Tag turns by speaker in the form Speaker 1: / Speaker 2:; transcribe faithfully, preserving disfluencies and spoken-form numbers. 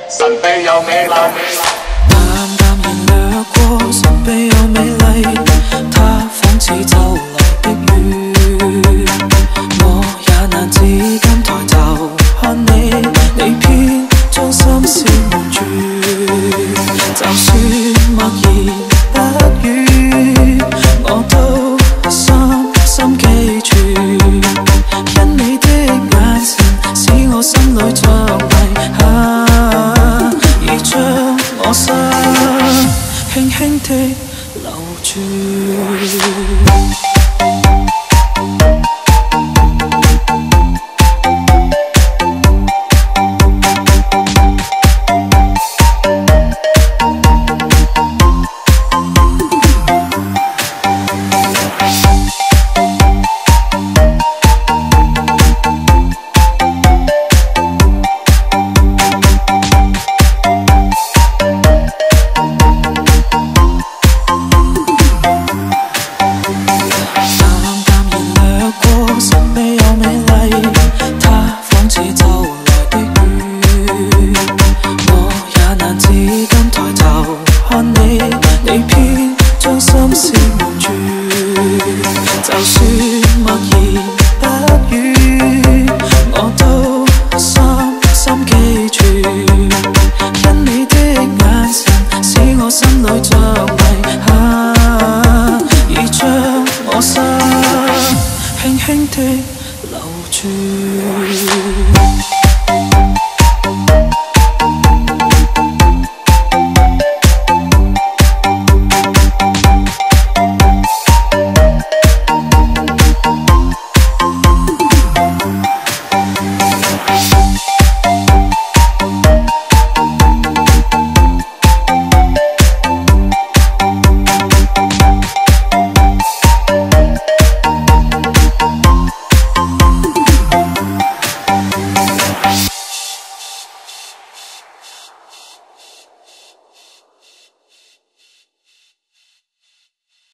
Speaker 1: 神秘又美麗。
Speaker 2: 淡淡然掠過，神秘又美麗，它仿似就來的雨。我也難至今抬頭看你，你偏將心事瞞住。就算默然不語，我都深深記住，因你的眼神使我心裏像